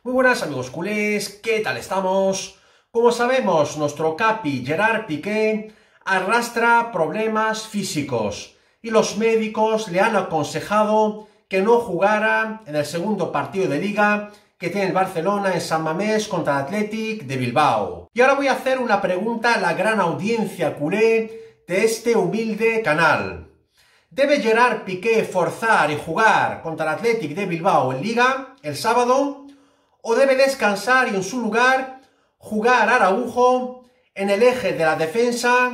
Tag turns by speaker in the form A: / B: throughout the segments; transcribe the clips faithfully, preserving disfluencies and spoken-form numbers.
A: Muy buenas amigos culés, ¿qué tal estamos? Como sabemos, nuestro capi Gerard Piqué arrastra problemas físicos y los médicos le han aconsejado que no jugara en el segundo partido de liga que tiene el Barcelona en San Mamés contra el Athletic de Bilbao. Y ahora voy a hacer una pregunta a la gran audiencia culé de este humilde canal. ¿Debe Gerard Piqué forzar y jugar contra el Athletic de Bilbao en liga el sábado? ¿O debe descansar y en su lugar jugar Araujo en el eje de la defensa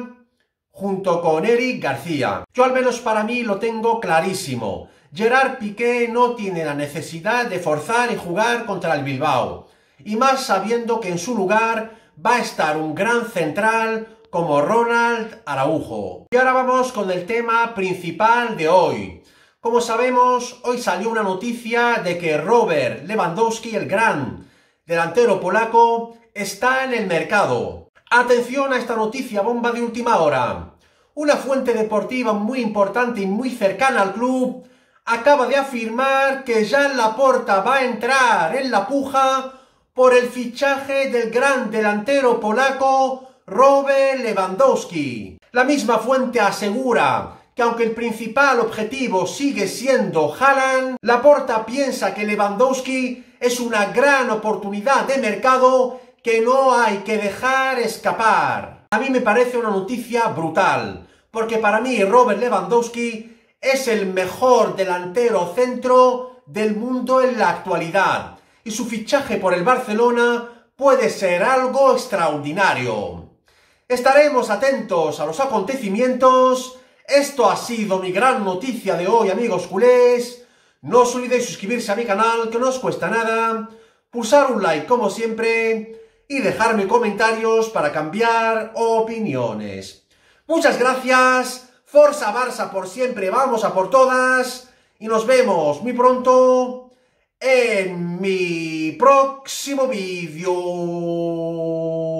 A: junto con Eric García? Yo al menos para mí lo tengo clarísimo. Gerard Piqué no tiene la necesidad de forzar y jugar contra el Bilbao. Y más sabiendo que en su lugar va a estar un gran central como Ronald Araujo. Y ahora vamos con el tema principal de hoy. Como sabemos, hoy salió una noticia de que Robert Lewandowski, el gran delantero polaco, está en el mercado. Atención a esta noticia bomba de última hora. Una fuente deportiva muy importante y muy cercana al club acaba de afirmar que Joan Laporta va a entrar en la puja por el fichaje del gran delantero polaco Robert Lewandowski. La misma fuente asegura que aunque el principal objetivo sigue siendo Haaland, Laporta piensa que Lewandowski es una gran oportunidad de mercado que no hay que dejar escapar. A mí me parece una noticia brutal, porque para mí Robert Lewandowski es el mejor delantero centro del mundo en la actualidad, y su fichaje por el Barcelona puede ser algo extraordinario. Estaremos atentos a los acontecimientos. Esto ha sido mi gran noticia de hoy, amigos culés. No os olvidéis suscribirse a mi canal, que no os cuesta nada, pulsar un like como siempre y dejarme comentarios para cambiar opiniones. Muchas gracias, Forza Barça por siempre, vamos a por todas y nos vemos muy pronto en mi próximo vídeo.